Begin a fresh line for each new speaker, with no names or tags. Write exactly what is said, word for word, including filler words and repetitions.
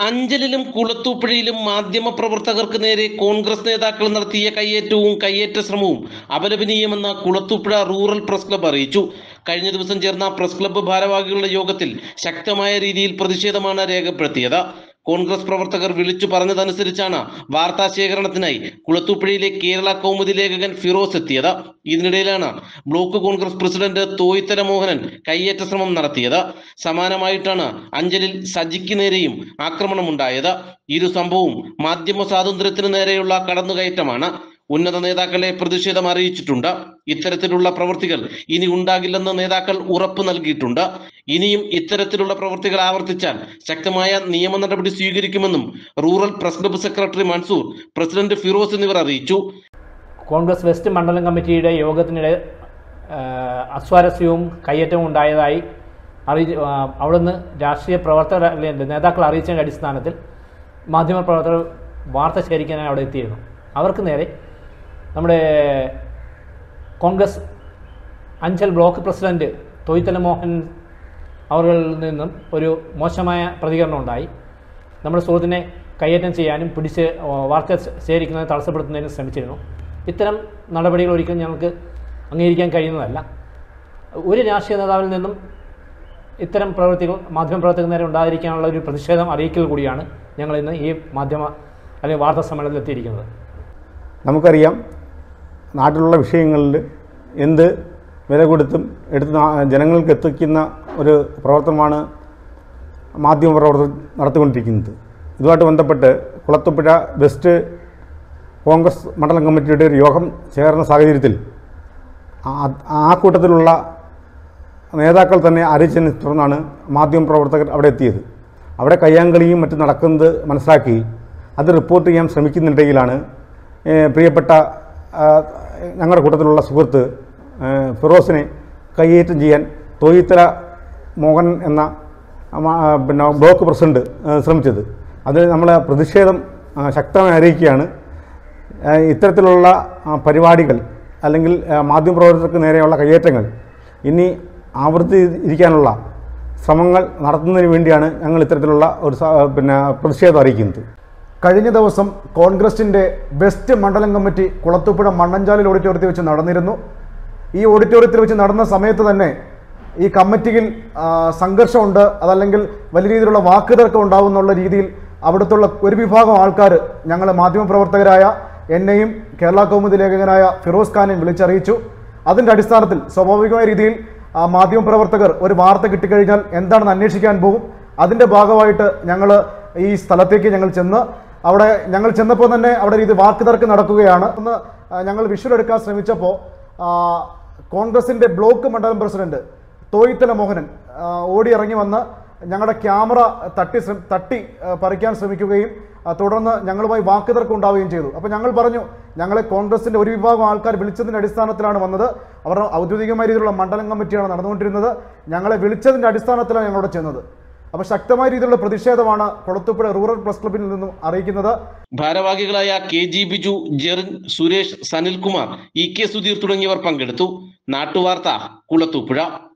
അഞ്ചലിലും കുളത്തൂപ്പുഴയിലും മാധ്യമ പ്രവർത്തകർക്ക് നേരെ കോൺഗ്രസ് നേതാക്കൾ നടത്തിയ കയ്യേറ്റവും കയ്യേറ്റ ശ്രമവും അപലപനീയമെന്ന് കുളത്തൂപ്പുഴ റൂറൽ പ്രസ് ക്ലബ്ബ് അറിയിച്ചു. കഴിഞ്ഞ ദിവസം ചേർന്ന പ്രസ് ക്ലബ്ബ് ഭാരവാഹികളുടെ യോഗത്തിൽ ശക്തമായ രീതിയിൽ പ്രതിഷേധമാണ് രേഖപ്പെടുത്തിയത്. കോൺഗ്രസ് പ്രവർത്തകർ വിളിച്ചു പറഞ്ഞതനുസരിച്ചാണ് വാർത്താ ശേഖരണത്തിനായി കുളത്തൂപ്പുഴയിലെ കേരള കൗമുദി ലേഖകൻ ഫിറോസ് എത്തിയത്. ഇതിനിടയിലാണ് ബ്ലോക്ക് കോൺഗ്രസ് പ്രസിഡന്റ് തോയിത്തല മോഹനൻ കയ്യേറ്റ ശ്രമം നടത്തിയത്. സമാനമായിട്ടാണ് അഞ്ചലിൽ സജിക്ക് നേരെയും ആക്രമണമുണ്ടായത്. ഇരു സംഭവവും മാധ്യമ സ്വാതന്ത്ര്യത്തിന് നേരെയുള്ള കടന്നുകയറ്റമാണ്. ഉന്നത നേതാക്കളെ പ്രതിഷേധം അറിയിച്ചിട്ടുണ്ട്. ഇത്തരത്തിലുള്ള പ്രവൃത്തികൾ ഇനി ഉണ്ടാകില്ലെന്ന് നേതാക്കൾ ഉറപ്പ് നൽകിയിട്ടുണ്ട്. ഇനിയും ഇത്തരത്തിലുള്ള പ്രവൃത്തികൾ ആവർത്തിച്ചാൽ ശക്തമായ നിയമ നടപടി സ്വീകരിക്കുമെന്നും rural press club secretary Mansoor, president Firoz എന്നിവർ അറിയിച്ചു.
കോൺഗ്രസ് വെസ്റ്റ് മണ്ഡലം കമ്മിറ്റിയുടെ യോഗത്തിനിടെ അസ്വാരസ്യവും കയ്യേറ്റവും ഉണ്ടായതായി അറിയി അവിടുന്ന് രാഷ്ട്രീയ പ്രവർത്തകർ നേതാക്കൾ അറിയിച്ചതിൻ്റെ അടിസ്ഥാനത്തിൽ മാധ്യമപ്രവർത്തകർ വാർത്ത ശേഖരിക്കാനായി അവിടെ എത്തിയിരുന്നു. അവർക്ക് നേരെ നമ്മുടെ കോൺഗ്രസ് അഞ്ചൽ ബ്ലോക്ക് പ്രസിഡന്റ് തോയിത്തല മോഹൻ അവരിൽ നിന്നും ഒരു മോശമായ പ്രതികരണം ഉണ്ടായി. നമ്മുടെ സുഹൃത്തിനെ കയ്യേറ്റം ചെയ്യാനും പിടിച്ച് വാർത്ത ശേഖരിക്കുന്നത് തടസ്സപ്പെടുത്തുന്നതിനും ശ്രമിച്ചിരുന്നു. ഇത്തരം നടപടികൾ ഒരിക്കലും ഞങ്ങൾക്ക് അംഗീകരിക്കാൻ കഴിയുന്നതല്ല. ഒരു രാഷ്ട്രീയ നേതാവിൽ നിന്നും ഇത്തരം പ്രവൃത്തികൾ മാധ്യമപ്രവർത്തകർ നേരെ ഉണ്ടായിരിക്കാനുള്ള ഒരു പ്രതിഷേധം അറിയിക്കൽ കൂടിയാണ് ഞങ്ങൾ ഇന്ന് ഈ മാധ്യമ അല്ലെങ്കിൽ വാർത്താ സമ്മേളനത്തിൽ എത്തിയിരിക്കുന്നത്.
നമുക്കറിയാം, നാട്ടിലുള്ള വിഷയങ്ങളിൽ എന്ത് വില കൊടുത്തും എടുത്ത് ജനങ്ങൾക്ക് എത്തിക്കുന്ന ഒരു പ്രവർത്തനമാണ് മാധ്യമപ്രവർത്തകർ നടത്തിക്കൊണ്ടിരിക്കുന്നത്. ഇതുമായിട്ട് ബന്ധപ്പെട്ട് കുളത്തൂപ്പുഴ വെസ്റ്റ് കോൺഗ്രസ് മണ്ഡലം കമ്മിറ്റിയുടെ ഒരു യോഗം ചേർന്ന സാഹചര്യത്തിൽ ആ കൂട്ടത്തിലുള്ള നേതാക്കൾ തന്നെ അറിയിച്ചതിനെ തുടർന്നാണ് മാധ്യമപ്രവർത്തകർ അവിടെ എത്തിയത്. അവിടെ കയ്യാങ്കളിയും മറ്റും നടക്കുന്നത് മനസ്സിലാക്കി അത് റിപ്പോർട്ട് ചെയ്യാൻ ശ്രമിക്കുന്നുണ്ടെങ്കിലാണ് പ്രിയപ്പെട്ട ഞങ്ങളുടെ കൂട്ടത്തിലുള്ള സുഹൃത്ത് ഫിറോസിനെ കയ്യേറ്റം ചെയ്യാൻ തോയിത്തല മോഹൻ എന്ന പിന്നെ ബ്ലോക്ക് പ്രസിഡന്റ് ശ്രമിച്ചത്. അത് നമ്മൾ പ്രതിഷേധം ശക്തമായി അറിയിക്കുകയാണ്. ഇത്തരത്തിലുള്ള പരിപാടികൾ അല്ലെങ്കിൽ മാധ്യമപ്രവർത്തകർക്ക് നേരെയുള്ള കയ്യേറ്റങ്ങൾ ഇനി ആവർത്തിച്ചിരിക്കാനുള്ള ശ്രമങ്ങൾ നടത്തുന്നതിന് വേണ്ടിയാണ് ഞങ്ങൾ ഇത്തരത്തിലുള്ള ഒരു പിന്നെ പ്രതിഷേധം അറിയിക്കുന്നത്.
കഴിഞ്ഞ ദിവസം കോൺഗ്രസിൻ്റെ വെസ്റ്റ് മണ്ഡലം കമ്മിറ്റി കുളത്തൂപ്പുഴ മണ്ണഞ്ചാലിൽ ഓഡിറ്റോറിയത്തിൽ വെച്ച് നടന്നിരുന്നു. ഈ ഓഡിറ്റോറിയത്തിൽ വെച്ച് നടന്ന സമയത്ത് തന്നെ ഈ കമ്മിറ്റിയിൽ സംഘർഷമുണ്ട്, അതല്ലെങ്കിൽ വലിയ രീതിയിലുള്ള വാക്കുതർക്കം ഉണ്ടാകുന്നുള്ള രീതിയിൽ അവിടുത്തുള്ള ഒരു വിഭാഗം ആൾക്കാർ ഞങ്ങൾ മാധ്യമപ്രവർത്തകരായ എന്നെയും കേരള കൗമുദി ലേഖകനായ ഫിറോസ് ഖാനെയും വിളിച്ചറിയിച്ചു. അതിൻ്റെ അടിസ്ഥാനത്തിൽ സ്വാഭാവികമായ രീതിയിൽ മാധ്യമപ്രവർത്തകർ ഒരു വാർത്ത കിട്ടിക്കഴിഞ്ഞാൽ എന്താണെന്ന് അന്വേഷിക്കാൻ പോകും. അതിൻ്റെ ഭാഗമായിട്ട് ഞങ്ങൾ ഈ സ്ഥലത്തേക്ക് ഞങ്ങൾ ചെന്ന് അവിടെ ഞങ്ങൾ ചെന്നപ്പോൾ തന്നെ അവിടെ രീതി വാക്കുതർക്കം നടക്കുകയാണ്. ഒന്ന് ഞങ്ങൾ വിഷ്വൽ എടുക്കാൻ ശ്രമിച്ചപ്പോൾ കോൺഗ്രസിൻ്റെ ബ്ലോക്ക് മണ്ഡലം പ്രസിഡന്റ് തോയിത്തല മോഹനൻ ഓടി ഇറങ്ങി വന്ന് ഞങ്ങളുടെ ക്യാമറ തട്ടി തട്ടി പറിക്കാൻ ശ്രമിക്കുകയും തുടർന്ന് ഞങ്ങളുമായി വാക്കുതർക്കം ഉണ്ടാവുകയും ചെയ്തു. അപ്പോൾ ഞങ്ങൾ പറഞ്ഞു, ഞങ്ങളെ കോൺഗ്രസിൻ്റെ ഒരു വിഭാഗം ആൾക്കാർ വിളിച്ചതിൻ്റെ അടിസ്ഥാനത്തിലാണ് വന്നത്. അവർ ഔദ്യോഗികമായ രീതിയിലുള്ള മണ്ഡലം കമ്മിറ്റിയാണ് നടന്നുകൊണ്ടിരുന്നത്. ഞങ്ങളെ വിളിച്ചതിൻ്റെ അടിസ്ഥാനത്തിലാണ് ഞങ്ങളവിടെ ചെന്നത്. അപ്പോൾ ശക്തമായ രീതിയിലുള്ള പ്രതിഷേധമാണ് കുളത്തൂപ്പുഴ റൂറൽ പ്രസ് ക്ലബ്ബിൽ നിന്നും അറിയിക്കുന്നത്.
ഭാരവാഹികളായ K G Biju, Jerin, Suresh, Sanilkumar, E K Sudheer തുടങ്ങിയവർ പങ്കെടുത്തു. നാട്ടുവാർത്ത, കുളത്തൂപ്പുഴ.